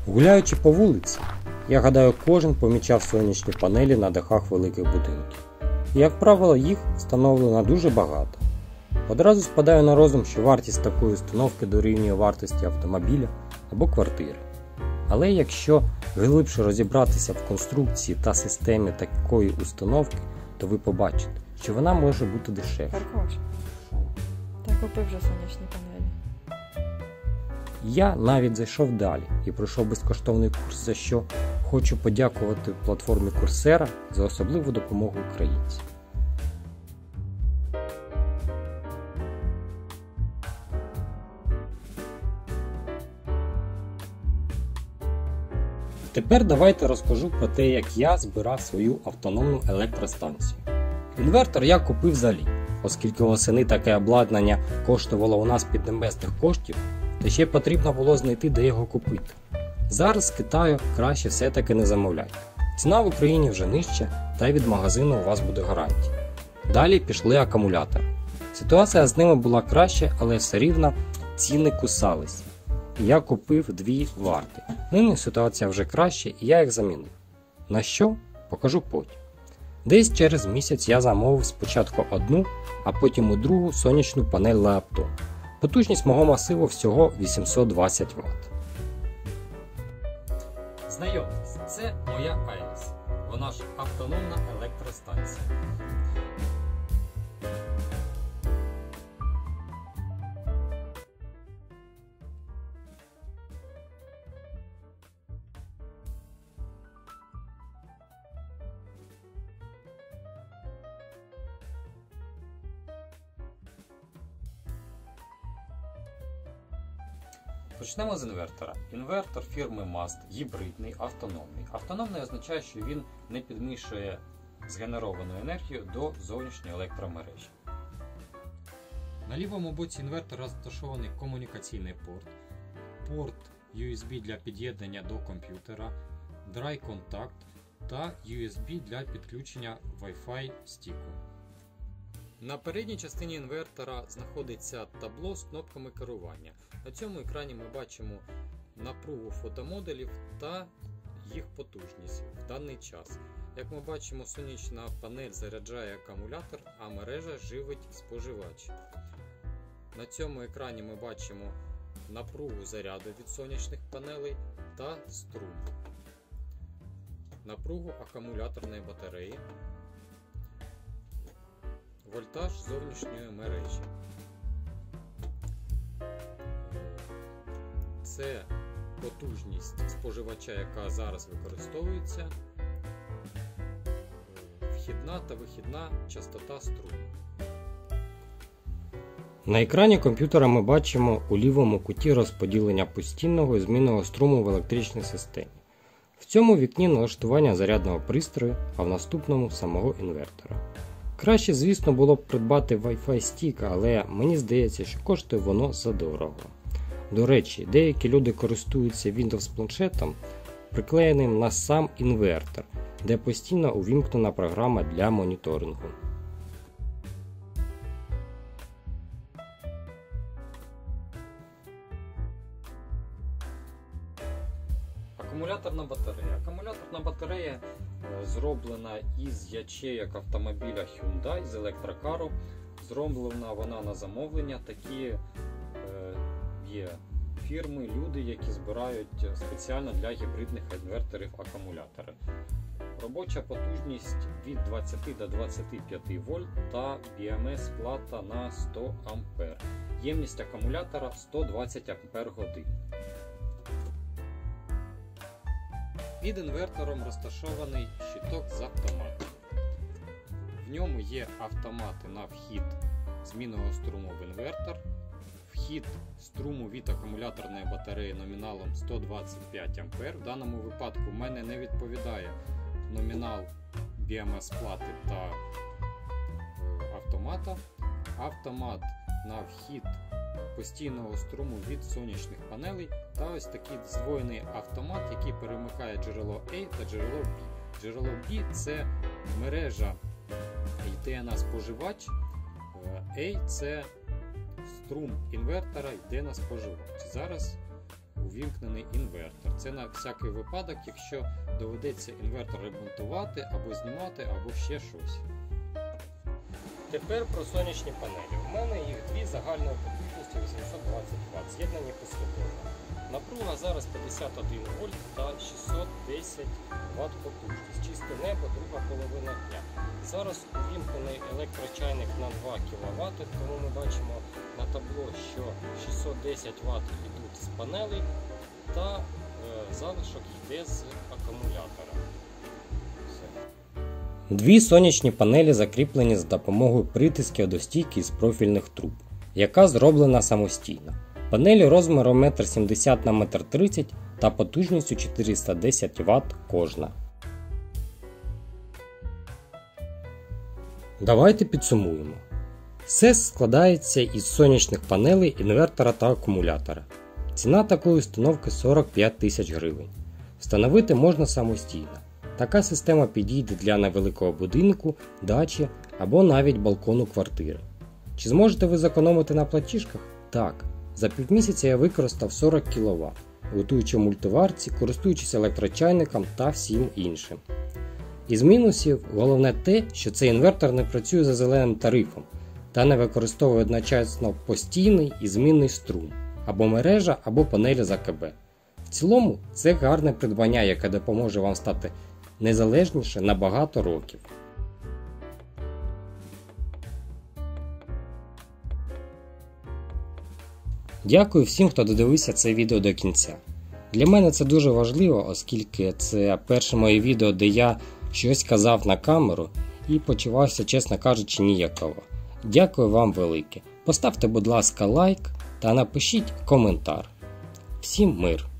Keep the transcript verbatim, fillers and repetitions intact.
Гуляючи по вулиці, я гадаю, кожен помічав сонячні панелі на дахах великих будинків. І, як правило, їх встановлено дуже багато. Одразу спадає на розум, що вартість такої установки дорівнює вартості автомобіля або квартири. Але якщо глибше розібратися в конструкції та системі такої установки, то ви побачите, що вона може бути дешевша. Паркош, та купив вже сонячні панелі. Я навіть зайшов далі і пройшов безкоштовний курс, за що хочу подякувати платформі Coursera за особливу допомогу українцям. Тепер давайте розкажу про те, як я збирав свою автономну електростанцію. Інвертор я купив за лі, оскільки восени таке обладнання коштувало у нас піднебесних коштів, та ще потрібно було знайти, де його купити. Зараз з Китаю краще все-таки не замовляйте. Ціна в Україні вже нижча, та й від магазину у вас буде гарантія. Далі пішли акумулятори. Ситуація з ними була краща, але все рівно ціни кусались. І я купив дві варти. Нині ситуація вже краща, і я їх замінив. На що? Покажу потім. Десь через місяць я замовив спочатку одну, а потім у другу сонячну панель Леоптон. Потужність мого масиву всього вісімсот двадцять ватт. Знайомтесь, це моя Айріс. Вона ж автономна електростанція. Почнемо з інвертора. Інвертор фірми Mast гібридний, автономний. Автономний означає, що він не підмішує згенеровану енергію до зовнішньої електромережі. На лівому боці інвертора розташований комунікаційний порт, порт ю ес бі для під'єднання до комп'ютера, Dry Contact та ю ес бі для підключення Wi-Fi стіку. На передній частині інвертора знаходиться табло з кнопками керування. На цьому екрані ми бачимо напругу фотомодулів та їх потужність в даний час. Як ми бачимо, сонячна панель заряджає акумулятор, а мережа живить споживач. На цьому екрані ми бачимо напругу заряду від сонячних панелей та струм, напругу акумуляторної батареї, вольтаж зовнішньої мережі. Це потужність споживача, яка зараз використовується, вхідна та вихідна частота струму. На екрані комп'ютера ми бачимо у лівому куті розподілення постійного і змінного струму в електричній системі. В цьому вікні налаштування зарядного пристрою, а в наступному самого інвертора. Краще, звісно, було б придбати Wi-Fi стік, але мені здається, що коштує воно задорого. До речі, деякі люди користуються Windows планшетом, приклеєним на сам інвертор, де постійно увімкнена програма для моніторингу. Акумуляторна батарея. Акумуляторна батарея зроблена із ячеїк автомобіля Hyundai з електрокару. Зроблена вона на замовлення. Такі е, є фірми, люди, які збирають спеціально для гібридних інверторів акумулятори. Робоча потужність від двадцяти до двадцяти п'яти вольт та бі ем ес плата на сто ампер. Ємність акумулятора сто двадцять ампер годин. Під інвертором розташований щиток з автоматом. В ньому є автомати на вхід змінного струму в інвертор, вхід струму від акумуляторної батареї номіналом сто двадцять п'ять ампер. В даному випадку в мене не відповідає номінал бі ем ес плати та автомата. Автомат на вхід постійного струму від сонячних панелей та ось такий здвоєний автомат, який перемикає джерело A та джерело B. Джерело B – це мережа, йде на споживач, A – це струм інвертора, йде на споживач. Зараз увімкнений інвертор. Це на всякий випадок, якщо доведеться інвертор ремонтувати, або знімати, або ще щось. Тепер про сонячні панелі. У мене їх дві загальної потужності вісімсот двадцять ватт, з'єднані послідовно. Напруга зараз п'ятдесят один вольт та шістсот десять ватт потужність. Чисте небо, друга половина дня. Зараз увімкнений електрочайник на два кіловати, тому ми бачимо на табло, що шістсот десять ватт йдуть з панелей та е, залишок йде з акумулятора. Все. Дві сонячні панелі закріплені за допомогою притисків до стійки з профільних труб, яка зроблена самостійно. Панелі розміром один сімдесят на один тридцять метрів та потужністю чотириста десять ватт кожна. Давайте підсумуємо. СЕС складається із сонячних панелей, інвертора та акумулятора. Ціна такої установки сорок п'ять тисяч гривень. Встановити можна самостійно. Така система підійде для невеликого будинку, дачі або навіть балкону квартири. Чи зможете ви зекономити на платіжках? Так. За півмісяця я використав сорок кіловат, готуючи в мультиварці, користуючись електрочайником та всім іншим. Із мінусів головне те, що цей інвертор не працює за зеленим тарифом та не використовує одночасно постійний і змінний струм, або мережа, або панелі з А К Б. В цілому це гарне придбання, яке допоможе вам стати незалежніше на багато років. Дякую всім, хто додивився це відео до кінця. Для мене це дуже важливо, оскільки це перше моє відео, де я щось казав на камеру і почувався, чесно кажучи, ніяково. Дякую вам велике. Поставте, будь ласка, лайк та напишіть коментар. Всім мир!